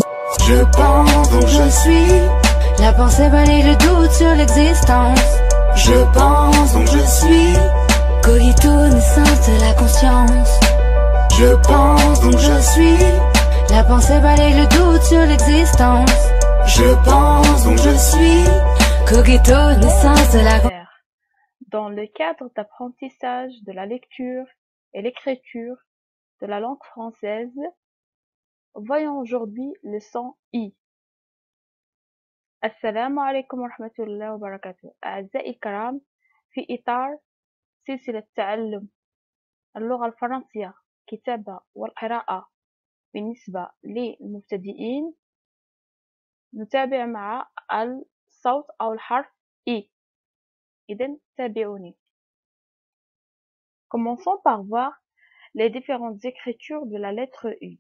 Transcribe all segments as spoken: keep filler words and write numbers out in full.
Je pense donc je suis. La pensée balaye le doute sur l'existence. Je pense donc je suis. Cogito, naissance de la conscience. Je pense donc je suis. La pensée balaye le doute sur l'existence. Je pense donc je suis. Cogito, naissance de la conscience. Dans le cadre d'apprentissage de la lecture et l'écriture de la langue française, voyons aujourd'hui le son I. السلام عليكم ورحمة الله وبركاته. أعزائي الكرام، في إطار سلسلة تعلم اللغة الفرنسية كتابة والقراءة بالنسبة للمبتدئين، نتابع مع الصوت أو الحرف I. إذن تابعوني. Commençons par voir les différentes écritures de la lettre U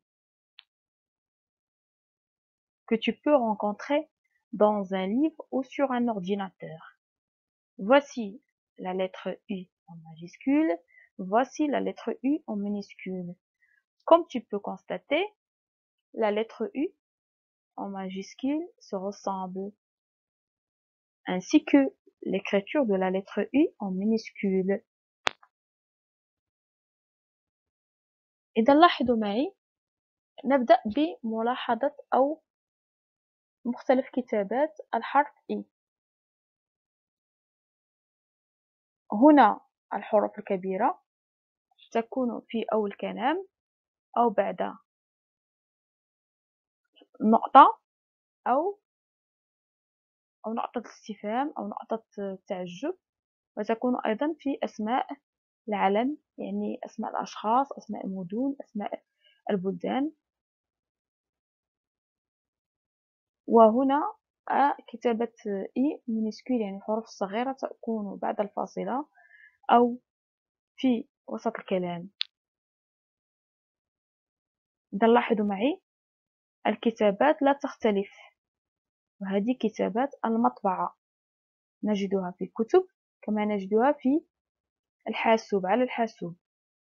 que tu peux rencontrer dans un livre ou sur un ordinateur. Voici la lettre U en majuscule, voici la lettre U en minuscule. Comme tu peux constater, la lettre U en majuscule se ressemble, ainsi que l'écriture de la lettre U en minuscule. إذا لاحظوا معي، نبدأ بملاحظة أو مختلف كتابات الحرف I. هنا الحروف الكبيرة تكون في أول كلام أو بعد نقطة أو أو نقطة استفهام أو نقطة تعجب، وتكون أيضا في أسماء العلم، يعني أسماء الأشخاص، أسماء المدن، أسماء البلدان. وهنا كتابة إي مينيسكول، يعني الحروف الصغيرة تكون بعد الفاصلة أو في وسط الكلام. إذا لاحظوا معي الكتابات لا تختلف، وهذه كتابات المطبعة نجدها في الكتب كما نجدها في الحاسوب على الحاسوب.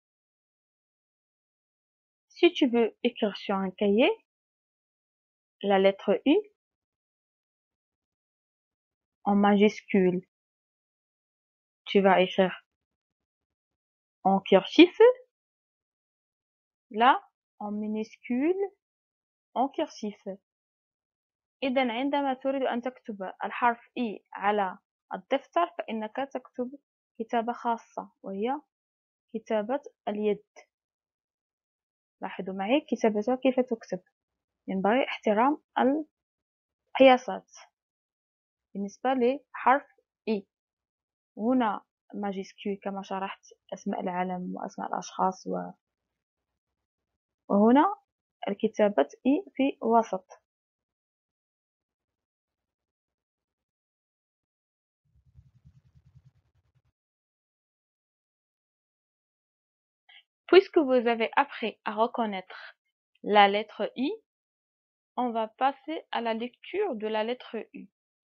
Si tu veux écrire sur un cahier la lettre U en majuscule, tu vas écrire en cursif, là en minuscule en cursif. إذن عندما تريد أن تكتب الحرف I على الدفتر فإنك تكتب كتابة خاصة وهي كتابة اليد. لاحظوا معي كتابتها كيف تكتب، ينبغي احترام القياسات بالنسبة لحرف I. هنا ماجيسكول كما شرحت، أسماء العلم وأسماء الأشخاص، و... وهنا الكتابة I في وسط. Puisque vous avez appris à reconnaître la lettre I, on va passer à la lecture de la lettre U.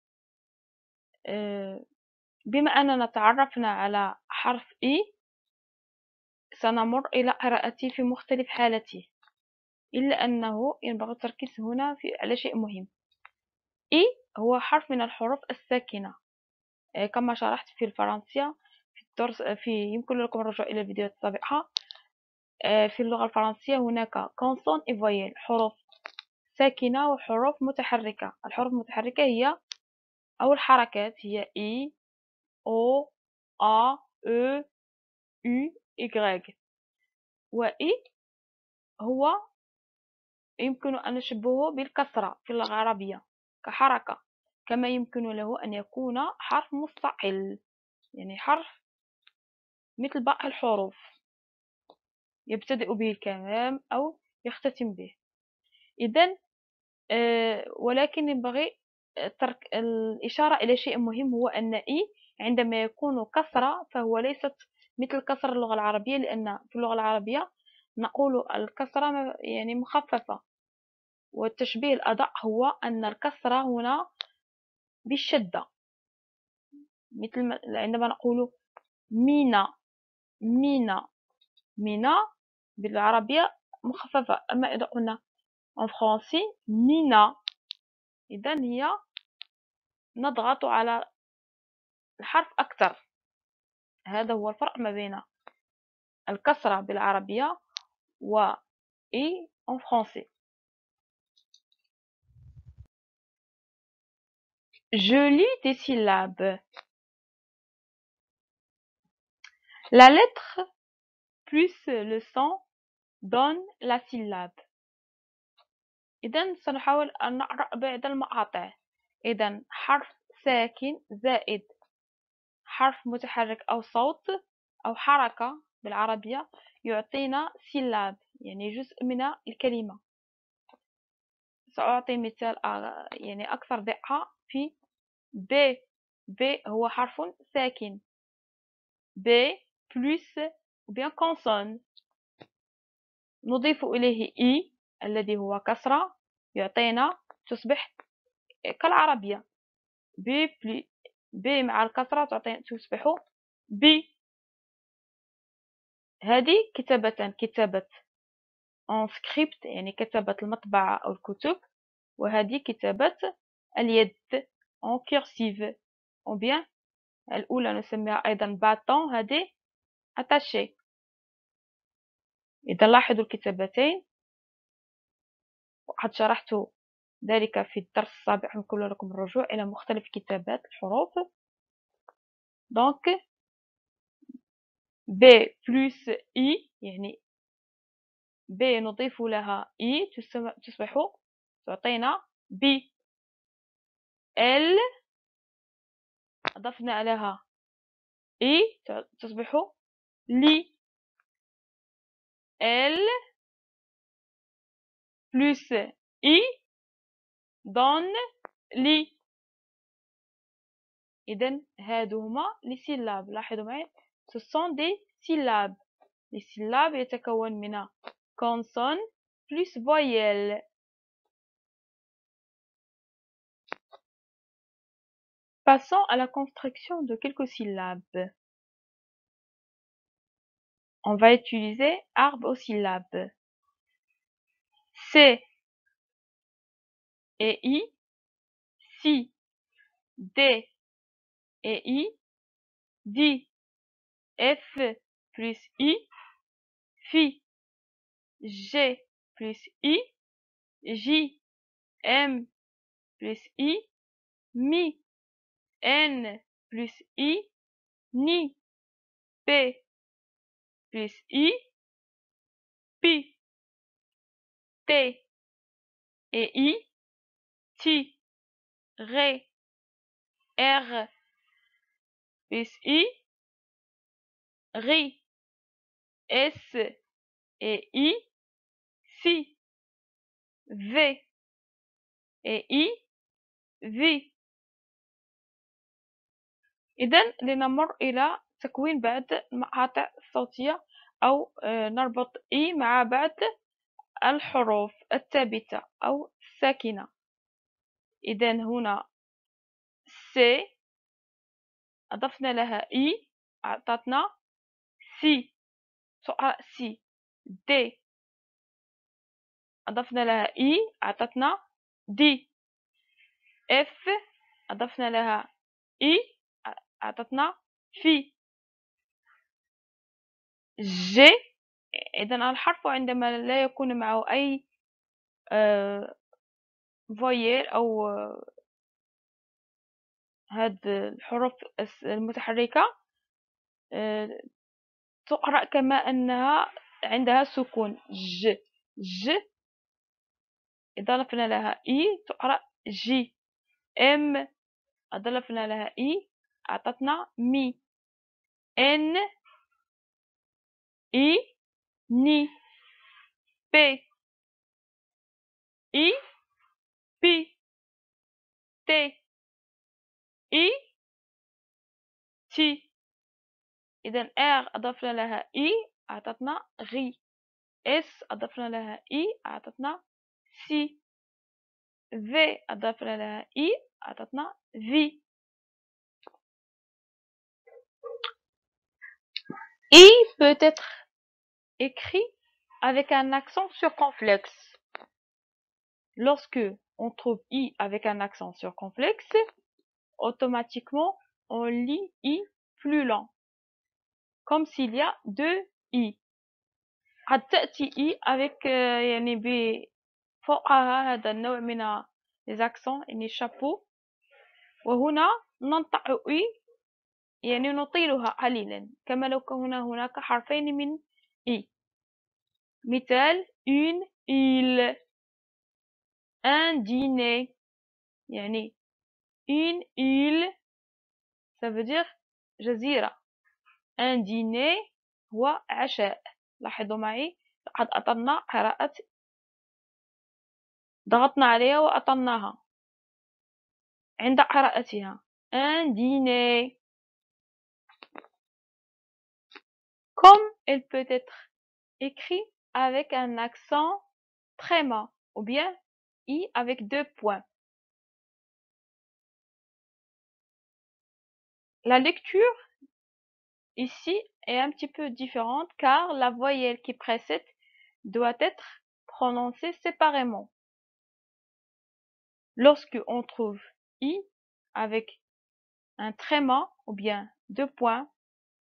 بما أننا تعرفنا على حرف I، سنمر إلى قراءته في مختلف حالته، إلا أنه ينبغي التركيز هنا في على شيء مهم. I هو حرف من الحروف الساكنة كما شرحت في الفرنسية في الدرس، في يمكن لكم الرجوع إلى الفيديوهات السابقة. في اللغة الفرنسية هناك كونسون إي فويل، حروف ساكنة وحروف متحركة. الحروف المتحركة هي أو الحركات هي إي، أو، أ، أو، يو، إيغريك. وإي هو يمكن أن نشبهه بالكسرة في اللغة العربية كحركة، كما يمكن له أن يكون حرف مستقل، يعني حرف مثل باقي الحروف يبتدئ به الكلام أو يختتم به. إذن أه ولكن ينبغي ترك الإشارة إلى شيء مهم، هو أن إي عندما يكون كسرة فهو ليست مثل كسر اللغة العربية، لأن في اللغة العربية نقول الكسرة يعني مخففة، والتشبيه الأدق هو أن الكسرة هنا بالشدة، مثل عندما نقول مينا مينا مينا بالعربية مخففة. أما إذا قلنا en français Nina. إذن هي نضغط على الحرف أكثر. هذا هو الفرق ما بين الكسرة بالعربية و إي en français. Je lis des syllabes. La lettre plus le son donne la syllabe. إذن سنحاول أن نقرأ بعض المقاطع. إذن حرف ساكن زائد حرف متحرك أو صوت أو حركة بالعربية يعطينا سيلاب، يعني جزء من الكلمة. سأعطي مثال يعني أكثر دقة في ب. ب هو حرف ساكن. ب plus ou bien consonne. نضيف إليه إي الذي هو كسرة يعطينا تصبح كالعربية. ب ب مع الكسرة تعطينا تصبح ب. هذه كتابة كتابة en script يعني كتابة المطبعة أو الكتب، وهذه كتابة اليد en cursive ou bien الأولى نسميها أيضا bâton، هذه attaché. إذا لاحظوا الكتابتين وقد شرحت ذلك في الدرس السابق، يمكن لكم الرجوع إلى مختلف كتابات الحروف. donc ب plus إي يعني ب نضيف لها إي تصبح تعطينا ب. ال أضفنا لها إي تصبح لي. ال plus إي donne لي. إذن هادو هما لي سيلاب. لاحظوا معي ce sont des syllabes. les syllabes يتكون من consonne plus voyelle. Passons à la construction de quelques syllabes. On va utiliser arbre aux syllabes. C et I, si, D et I, di, F plus I, fi, G plus I, J, M plus I, mi, N plus I, ni, P plus I, pi, T et I, ti, ré, R plus I, ri, S et I, si, V et I, vi. إذن لنمر إلى تكوين بعض المقاطع الصوتية أو نربط إي مع بعض الحروف الثابتة أو الساكنة. إذن هنا سي أضفنا لها إي أعطتنا سي تقرأ سي. دي أضفنا لها إي أعطتنا دي. اف أضفنا لها إي أعطتنا في. جي إذن الحرف عندما لا يكون معه أي فويل أو هاد الحروف المتحركة تقرأ كما أنها عندها سكون. ج ج إذا أضفنا لها إي تقرأ جي. ام أضفنا لها إي أعطتنا مي. ان إي ني. بي إي بي. تي إي تي. إذن ار أضفنا لها إي أعطتنا غي. اس أضفنا لها إي أعطتنا سي. في أضفنا لها إي أعطتنا في. I peut être écrit avec un accent circonflexe. lorsque on trouve I avec un accent circonflexe, automatiquement, on lit I plus lent, comme s'il y a deux I. قد تأتي I avec يعني بفوقها هذا النوع من les accents يعني chapeau، وهنا ننطق I يعني نطيلها قليلا كما لو كان هناك حرفين من I. مثال une île، un dîner، يعني une île ça veut dire جزيرة، un dîner هو عشاء. لاحظوا معي قد أطلنا قراءة، ضغطنا عليها وأطلناها عند قراءتها un dîner. Comme elle peut être écrit avec un accent tréma ou bien I avec deux points. La lecture ici est un petit peu différente car la voyelle qui précède doit être prononcée séparément. Lorsque on trouve I avec un tréma ou bien deux points,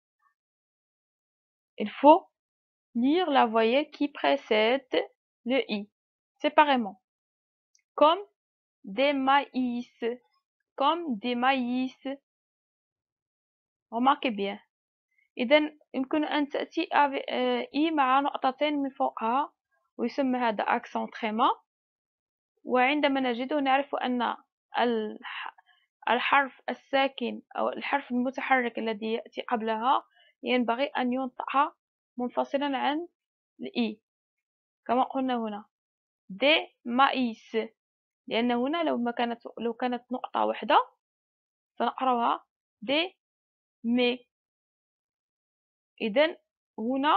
il faut lire la voyelle qui précède le I séparément, comme des maïs, comme des maïs. remarquez bien. إذا يمكن أن تأتي إي مع نقطتين من فوقها ويسمى هذا أكسون تريما، وعندما نجده نعرف أن الحرف الساكن أو الحرف المتحرك الذي يأتي قبلها ينبغي أن ينطق منفصلا عن الإي كما قلنا هنا دي مايس، لأن هنا لو ما كانت لو كانت نقطة واحدة سنقرأها دي مي. إذن هنا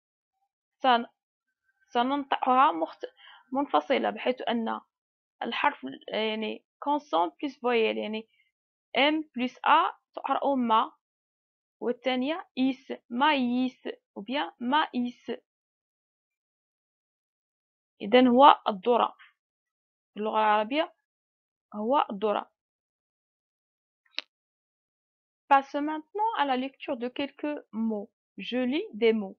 سننطقها مخت... منفصلة، بحيث أن الحرف يعني consonne plus voyelle يعني M plus A تقرأ ما، والثانية إيس مايس أو bien مايس. إذن هو الذرة في اللغة العربية، هو الذرة. Passons maintenant à la lecture de quelques mots. Je lis des mots.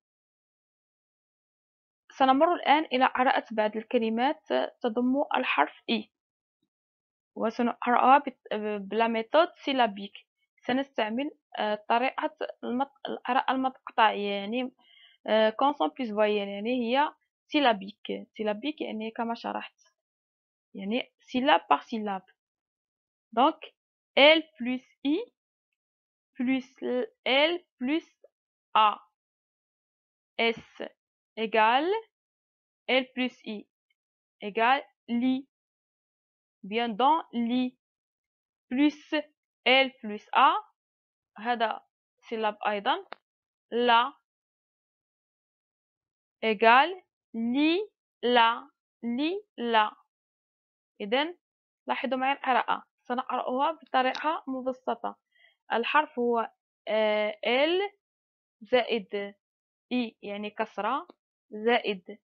سنمر الآن إلى قراءة بعض الكلمات تضم الحرف إي، وسنقرأها بلا ميثود سيلابيك. سنستعمل طريقة القراءة المقطعية يعني consonne plus voyelle، يعني هي سيلابيك. سيلابيك يعني كما شرحت يعني syllabe par syllabe. Donc L plus I plus L plus A S égale L plus I égale li. Bien dans li plus L plus A هذا syllabe أيضا لا égale li لا li لا. إذن لاحظوا معي القراءة، سنقرأها بطريقة مبسطة. الحرف هو L زائد I يعني كسرة زائد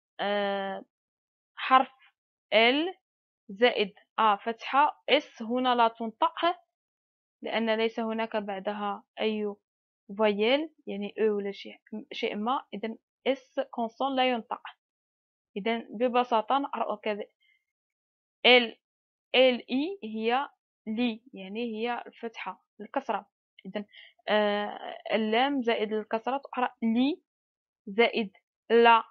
حرف L زائد A فتحة. S هنا لا تنطق لأن ليس هناك بعدها أي voyelle يعني أو ولا شيء شيء ما، إذن S consonne لا ينطق. إذن ببساطة نقرأ كذا L L I هي لي يعني هي الفتحة الكسرة. إذن آه اللام زائد الكسرة تقرأ لي زائد لا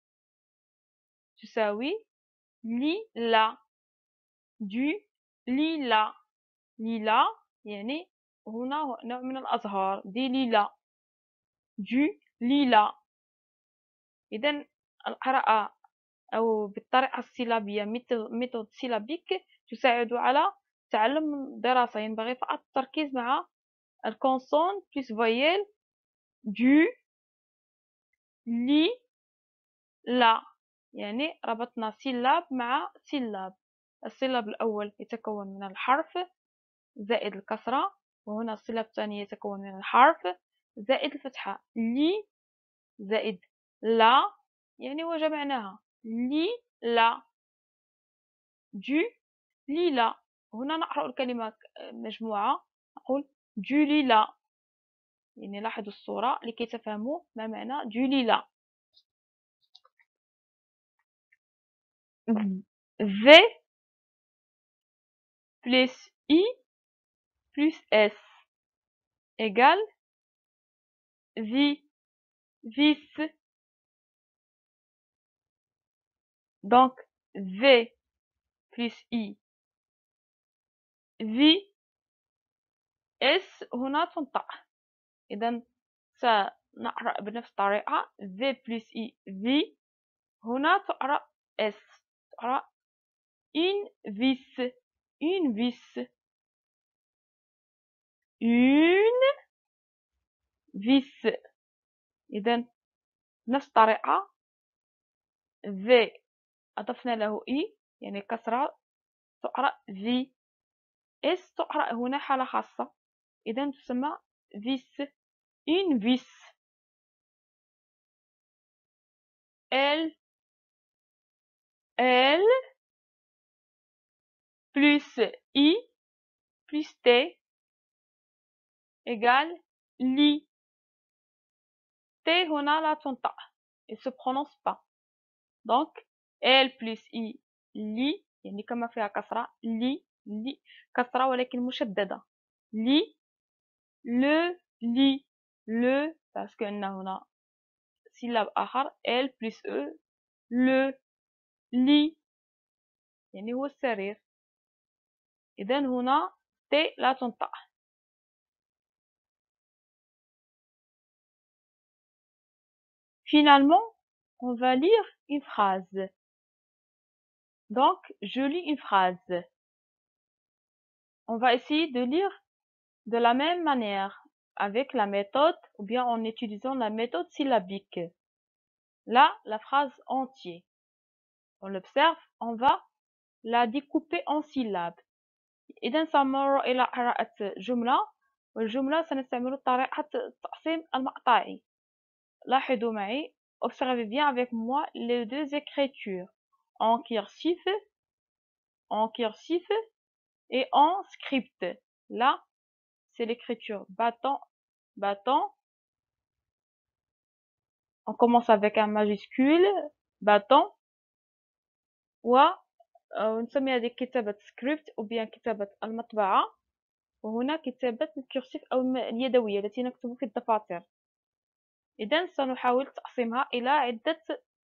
تساوي لي لا du ليلا. ليلا يعني هنا نوع من الأزهار دي ليلا du ليلا. إذن القراءة أو بالطريقة السيلابية ميثود سيلابيك تساعد على تعلم الدراسة. ينبغي فقط التركيز مع الكونسون بلس فويل du لي لا، يعني ربطنا سيلاب مع سيلاب. السيلاب الأول يتكون من الحرف زائد الكسرة، وهنا السيلاب الثاني يتكون من الحرف زائد الفتحة لي زائد لا، يعني وجمعناها لي لا. du ليلى. هنا نقرأ الكلمة مجموعة، نقول du ليلى. يعني لاحظوا الصورة لكي تفهموا ما معنى du ليلى. V plus I plus S égale vi, vis. Donc V plus I في S هنا تنطق. إذا سنقرأ بنفس الطريقة V plus I في هنا تقرأ S، تقرأ une vis, une vis, une vis. إذا نفس الطريقة V أضفنا له I يعني كسرة تقرأ في، S تقرأ هنا حالة خاصة، إذا تسمى vis، une vis. L L plus I plus T égale li. T هنا لا تنطق، il se prononce pas. donc L plus I li يعني كما فيها كسرة li li كسرة ولكن مشددة li le li le parce que هنا syllabe آخر L plus E le li يعني هو السرير. إذا هنا T لا تنطق. Finalement, on va lire une phrase. Donc, je lis une phrase. On va essayer de lire de la même manière, avec la méthode ou bien en utilisant la méthode syllabique. Là, la phrase entière. On l'observe, on va la découper en syllabes. إذا سنمر إلى قراءة جملة، والجملة سنستعمل طريقة التقسيم المقطعي. لاحظوا معي، observez bien avec moi les deux écritures, en cursif, en cursif et en script. Là, c'est l'écriture bâton, bâton. On commence avec un majuscule bâton ونسمي هذه كتابة سكريبت أو بيان كتابة المطبعة، وهنا كتابة الكرسيف أو اليدوية التي نكتب في الدفاتر. إذا سنحاول تقسيمها إلى عدة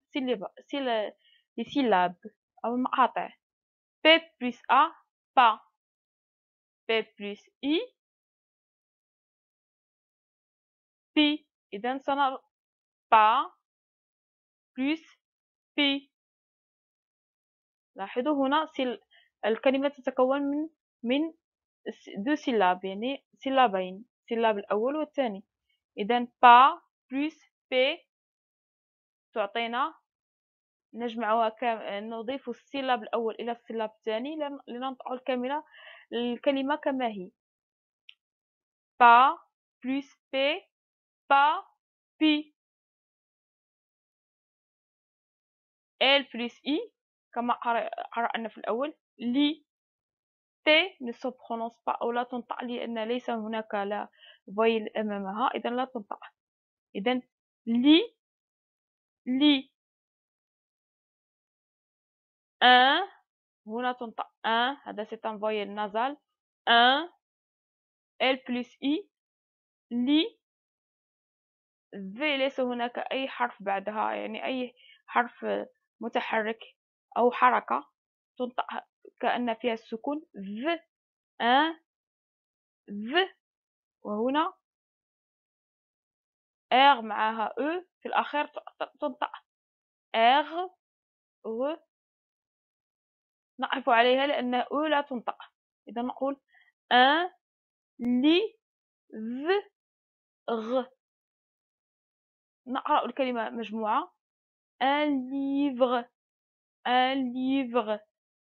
سيلاب أو المقاطع. P plus A pas، P plus I pi. إذا سنرى pas plus pi. لاحظوا هنا الكلمة تتكون من من دو سيلاب يعني سيلابين، السيلاب الأول والثاني. إذا با بلس بي تعطينا، نجمعها كام، نضيف السيلاب الأول إلى السيلاب الثاني لننطق الكلمة الكلمة كما هي. با بلس بي با بي. ال بلس إي كما قرأنا في الأول لي. T ne se prononce pas أو لا تنطق لأن ليس هناك لا فويل أمامها، إذا لا تنطق. إذا لي لي. un هنا تنطق un، هذا c'est un voyelle nasal. un L plus I لي. V ليس هناك أي حرف بعدها، يعني أي حرف متحرك أو حركة تنطق كأن فيها السكون. V un V. وهنا R معها E في الأخير تنطق R غ. نقف عليها لأن أو لا تنطق. إذا نقول un لي v غ. نقرأ الكلمة مجموعة un livre un livre.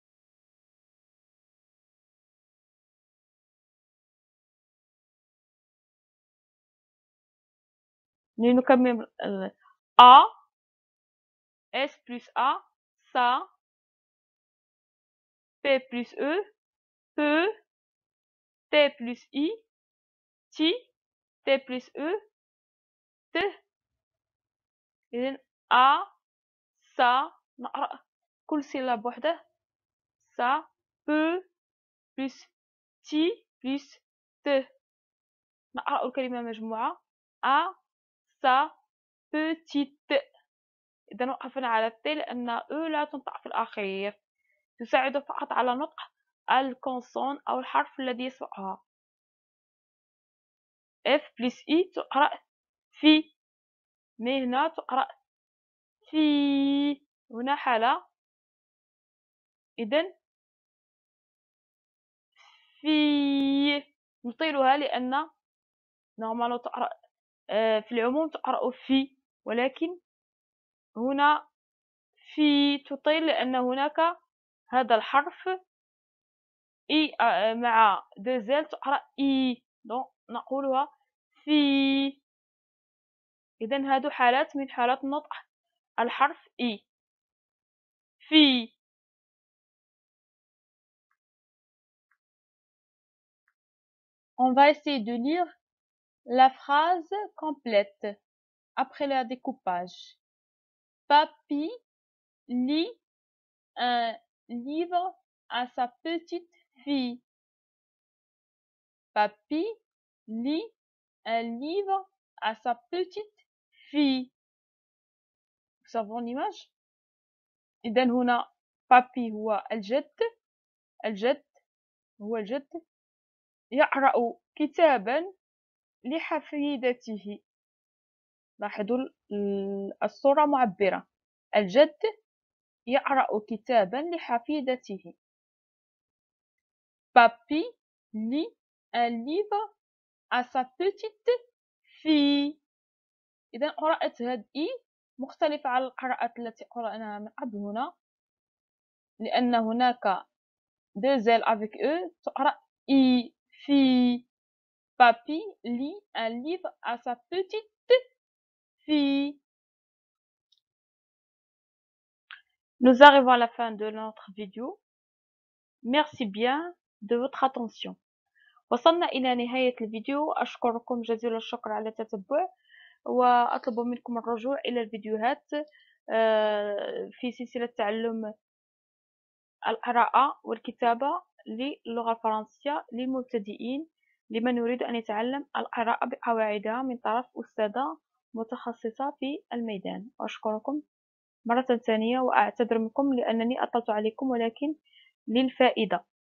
لنكمل A S plus A ça P plus E, P, T plus I, T, T plus E, T. إذن A, SA. نقرأ كل سيلاب وحده. SA, P plus T plus T. نقرأ الكلمة مجموعة. A, SA, petite. إذا وقفنا على الت لأن E لا تنطق في الأخير، تساعد فقط على نطق الكونسون أو الحرف الذي يسبقها. F plus I تقرأ في، مي هنا تقرأ في. هنا حالة. إذن في نطيلها لأن نورمالمون تقرأ في العموم تقرأ في، ولكن هنا في تطيل لأن هناك هذا الحرف إي مع دوزيل تقرأ إي، دونك نقولها في. إذن هذو حالات من حالات نطق الحرف إي. في. On va essayer de lire la phrase complète après le découpage. Papy lit un livre à sa petite fille. Papy lit un livre à sa petite fille. Observons l'image. إذن هنا بابي هو الجد، الجد هو الجد يقرأ كتابا لحفيدته. لاحظوا الصورة معبرة. الجد يقرأ كتابا لحفيدته. Papy lit un livre à sa petite fille. إذا قراءة هذه إي مختلفة على القراءات التي قرأناها من قبل هنا، لأن هناك deux L avec E تقرأ إي في. Papy lit un livre à sa petite fille. Nous arrivons à la fin de notre vidéo. Merci bien de votre attention. وصلنا إلى نهاية الفيديو. أشكركم جزيل الشكر على التتبع، وأطلب منكم الرجوع إلى الفيديوهات في سلسلة تعلم القراءة والكتابة للغة الفرنسية للمبتدئين، لمن يريد أن يتعلم القراءة بقواعدها من طرف أستاذة متخصصة في الميدان. وأشكركم مرة ثانية وأعتذر منكم لأنني أطلت عليكم، ولكن للفائدة.